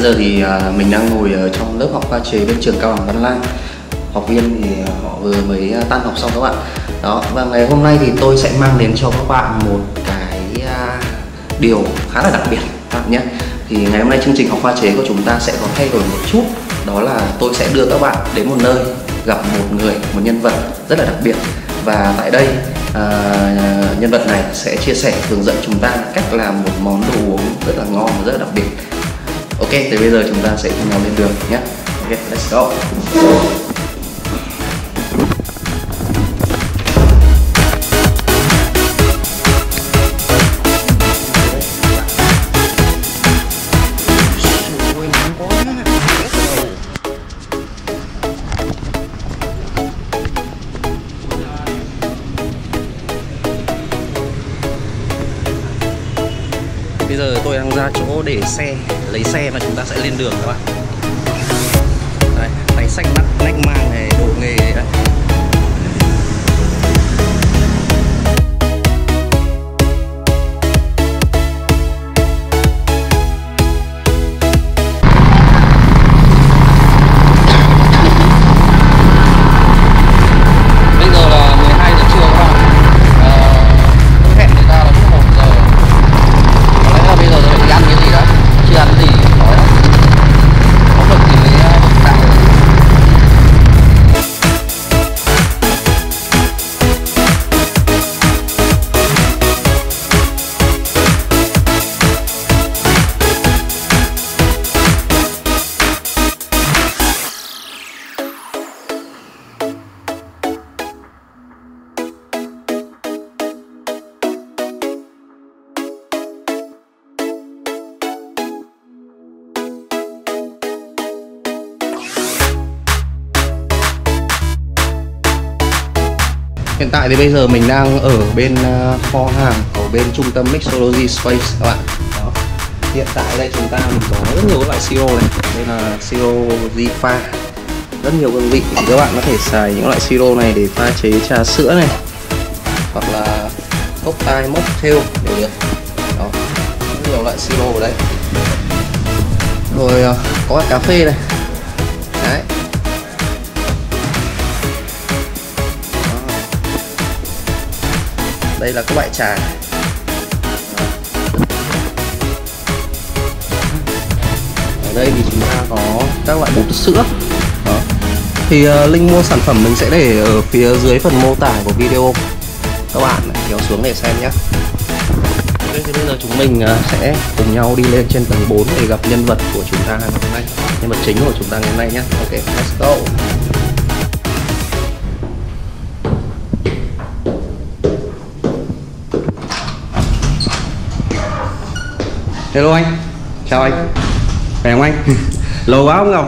giờ thì mình đang ngồi ở trong lớp học pha chế bên trường cao đẳng Văn Lang. Học viên thì họ vừa mới tan học xong các bạn. Đó, và ngày hôm nay thì tôi sẽ mang đến cho các bạn một cái điều khá là đặc biệt các bạn nhé. Thì ngày hôm nay chương trình học pha chế của chúng ta sẽ có thay đổi một chút. Đó là tôi sẽ đưa các bạn đến một nơi gặp một nhân vật rất là đặc biệt. Và tại đây nhân vật này sẽ chia sẻ hướng dẫn chúng ta cách làm một món đồ uống rất là ngon và rất là đặc biệt. Ok, thì bây giờ chúng ta sẽ cùng nhau lên đường nhé. Ok, let's go. Bây giờ tôi đang ra chỗ để xe, lấy xe và chúng ta sẽ lên đường các bạn. Đây, đánh xanh nách mang này, đồ nghề đấy. Hiện tại thì bây giờ mình đang ở bên kho hàng ở bên trung tâm Mixology Space các bạn. Đó. Hiện tại đây chúng ta mình có rất nhiều loại siro này. Đây là siro di pha, rất nhiều hương vị. Thì các bạn có thể xài những loại siro này để pha chế trà sữa này, hoặc là cocktail, mocktail đều được. Đó. Rất nhiều loại siro ở đây. Rồi có cả cà phê này. Đấy. Đây là các loại trà. Ở đây thì chúng ta có các loại bột sữa. Đó. Thì link mua sản phẩm mình sẽ để ở phía dưới phần mô tả của video. Các bạn kéo xuống để xem nhé. Ok, thì bây giờ chúng mình sẽ cùng nhau đi lên trên tầng 4 để gặp nhân vật của chúng ta ngày hôm nay. Nhân vật chính của chúng ta ngày hôm nay nhé. Ok, let's go. Hello anh, chào anh, khỏe không anh? Lâu quá không gặp.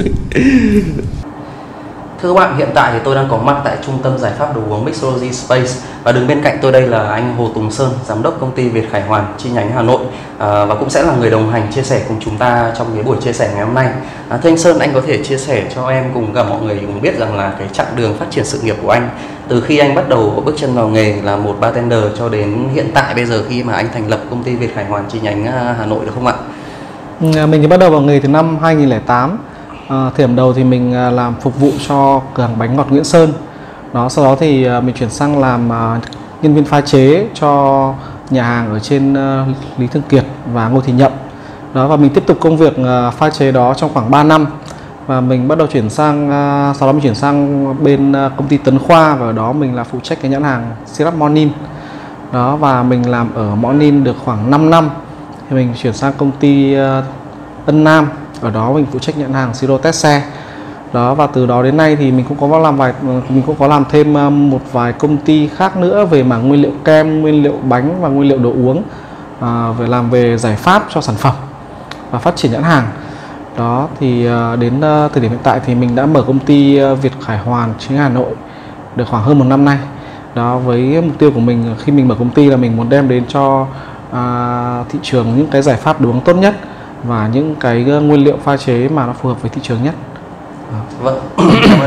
Thưa các bạn, hiện tại thì tôi đang có mặt tại trung tâm giải pháp đồ uống Mixology Space. Và đứng bên cạnh tôi đây là anh Hồ Tùng Sơn, giám đốc công ty Việt Khải Hoàn chi nhánh Hà Nội, và cũng sẽ là người đồng hành chia sẻ cùng chúng ta trong cái buổi chia sẻ ngày hôm nay. Thưa anh Sơn, anh có thể chia sẻ cho em cùng cả mọi người cùng biết rằng là cái chặng đường phát triển sự nghiệp của anh từ khi anh bắt đầu bước chân vào nghề là một bartender cho đến hiện tại bây giờ khi mà anh thành lập công ty Việt Khải Hoàn chi nhánh Hà Nội, được không ạ? Mình thì bắt đầu vào nghề từ năm 2008. Thời điểm đầu thì mình làm phục vụ cho cửa hàng bánh ngọt Nguyễn Sơn. Đó, sau đó thì mình chuyển sang làm nhân viên pha chế cho nhà hàng ở trên Lý Thường Kiệt và Ngô Thị Nhậm. Đó, và mình tiếp tục công việc pha chế đó trong khoảng 3 năm. Và mình bắt đầu chuyển sang, sau đó mình chuyển sang bên công ty Tấn Khoa, và ở đó mình là phụ trách cái nhãn hàng Syrup Morning. Đó, và mình làm ở Morning được khoảng 5 năm. Thì mình chuyển sang công ty Ân Nam, ở đó mình phụ trách nhãn hàng siro test xe. Đó, và từ đó đến nay thì mình cũng có làm thêm một vài công ty khác nữa về mảng nguyên liệu kem, nguyên liệu bánh và nguyên liệu đồ uống, về giải pháp cho sản phẩm và phát triển nhãn hàng. Đó, thì đến thời điểm hiện tại thì mình đã mở công ty Việt Khải Hoàn chi nhánh Hà Nội được khoảng hơn 1 năm nay. Đó, với mục tiêu của mình khi mình mở công ty là mình muốn đem đến cho thị trường những cái giải pháp đồ uống tốt nhất và những cái nguyên liệu pha chế mà nó phù hợp với thị trường nhất. Vâng, cảm ơn anh.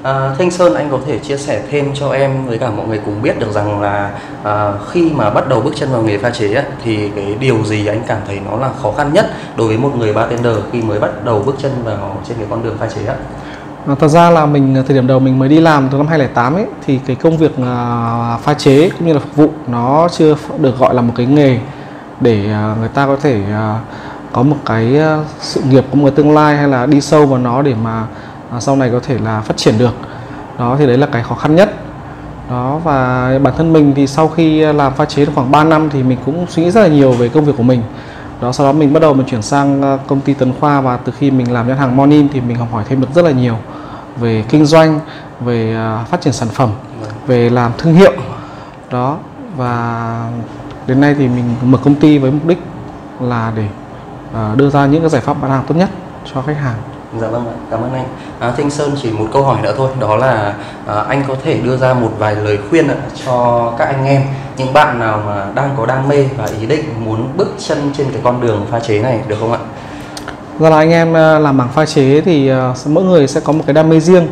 Thanh Sơn, anh có thể chia sẻ thêm cho em với cả mọi người cùng biết được rằng là khi mà bắt đầu bước chân vào nghề pha chế ấy, thì cái điều gì anh cảm thấy nó là khó khăn nhất đối với một người bartender khi mới bắt đầu bước chân vào trên cái con đường pha chế á? Thật ra là mình thời điểm đầu mình mới đi làm từ năm 2008 ấy, thì cái công việc pha chế cũng như là phục vụ nó chưa được gọi là một cái nghề để người ta có thể có một cái sự nghiệp, có một cái tương lai hay là đi sâu vào nó để mà sau này có thể là phát triển được. Đó thì đấy là cái khó khăn nhất. Đó, và bản thân mình thì sau khi làm pha chế được khoảng 3 năm thì mình cũng suy nghĩ rất là nhiều về công việc của mình. Đó, sau đó mình bắt đầu mình chuyển sang công ty Tấn Khoa, và từ khi mình làm nhãn hàng Morning thì mình học hỏi thêm được rất là nhiều về kinh doanh, về phát triển sản phẩm, về làm thương hiệu. Đó, và đến nay thì mình mở công ty với mục đích là để đưa ra những cái giải pháp bán hàng tốt nhất cho khách hàng. Dạ vâng ạ, cảm ơn anh. Thanh Sơn chỉ một câu hỏi nữa thôi, đó là anh có thể đưa ra một vài lời khuyên cho các anh em, những bạn nào mà đang có đam mê và ý định muốn bước chân trên cái con đường pha chế này được không ạ? Do là anh em làm mảng pha chế thì mỗi người sẽ có một cái đam mê riêng.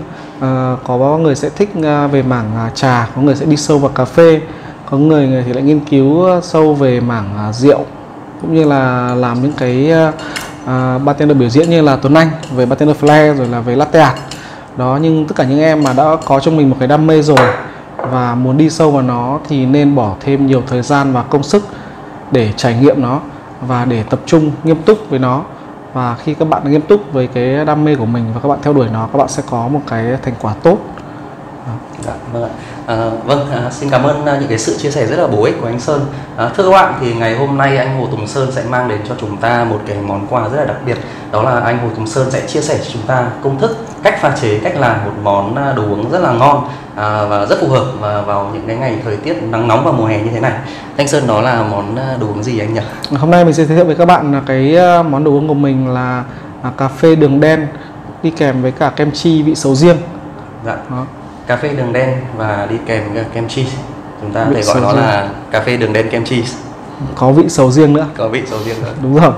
Có người sẽ thích về mảng trà, có người sẽ đi sâu vào cà phê, có người thì lại nghiên cứu sâu về mảng rượu, cũng như là làm những cái bartender biểu diễn như là Tuấn Anh về bartender flair, rồi là về latte art. Đó, nhưng tất cả những em mà đã có trong mình một cái đam mê rồi và muốn đi sâu vào nó thì nên bỏ thêm nhiều thời gian và công sức để trải nghiệm nó và để tập trung nghiêm túc với nó. Và khi các bạn nghiêm túc với cái đam mê của mình và các bạn theo đuổi nó, các bạn sẽ có một cái thành quả tốt. Dạ, vâng ạ. Xin cảm ơn những cái sự chia sẻ rất là bổ ích của anh Sơn. Thưa các bạn, thì ngày hôm nay anh Hồ Tùng Sơn sẽ mang đến cho chúng ta một cái món quà rất là đặc biệt. Đó là anh Hồ Tùng Sơn sẽ chia sẻ cho chúng ta công thức, cách pha chế, cách làm một món đồ uống rất là ngon và rất phù hợp vào những cái ngày thời tiết nắng nóng vào mùa hè như thế này. Anh Sơn, đó là món đồ uống gì anh nhỉ? Hôm nay mình sẽ giới thiệu với các bạn là cái món đồ uống của mình là cà phê đường đen đi kèm với cả kem chi vị sầu riêng. Dạ. Đó. Cà phê đường đen và đi kèm kem cheese. Chúng ta có thể gọi nó là cà phê đường đen kem cheese. Có vị sầu riêng nữa. Có vị sầu riêng nữa. Đúng rồi.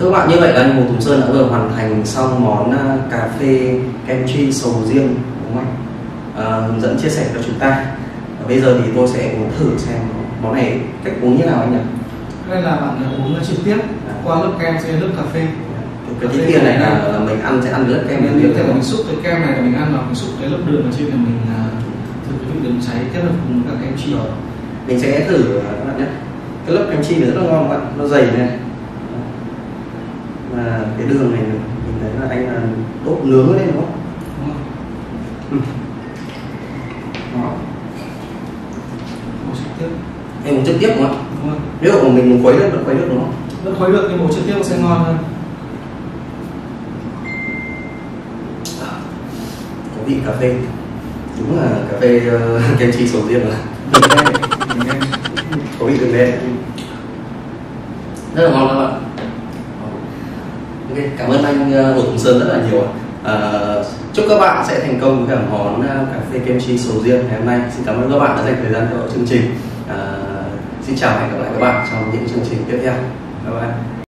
Thưa các bạn, như vậy là anh Hồ Tùng Sơn đã vừa hoàn thành xong món cà phê kem chi sầu riêng, đúng không anh? Hướng dẫn chia sẻ cho chúng ta. Bây giờ thì tôi sẽ uống thử xem món này cách uống như nào anh nhỉ? Đây là bạn uống trực tiếp qua lớp kem sẽ lớp cà phê. Cái tí kia này là mình ăn sẽ ăn lớp kem mình tiếp theo mình xúc cái kem này là mình ăn, và mình xúc cái lớp đường ở trên là mình thử cái vị đường cháy kết hợp cùng các kem chi. Mình sẽ thử các bạn nhé. Cái lớp kem chi này rất là ngon các bạn, nó dày này. Và cái đường này mình thấy là anh là đốt nướng lên đúng không? Đúng rồi. Đó. Trực tiếp. Em uống trực tiếp đúng không? Đúng rồi. Nếu mà mình khuấy được, vẫn khuấy được đúng không? Vẫn khuấy được nhưng uống trực tiếp sẽ ngon hơn. Có vị cà phê, đúng là cà phê kem chi sầu riêng rồi. Có vị đường đen, rất là ngon các bạn. Ok, cảm ơn anh Hồ Tùng Sơn rất là nhiều. Chúc các bạn sẽ thành công với cả món cà phê kem chi sầu riêng ngày hôm nay. Xin cảm ơn các bạn đã dành thời gian theo dõi chương trình. Xin chào và hẹn gặp lại các bạn trong những chương trình tiếp theo. Bye bye.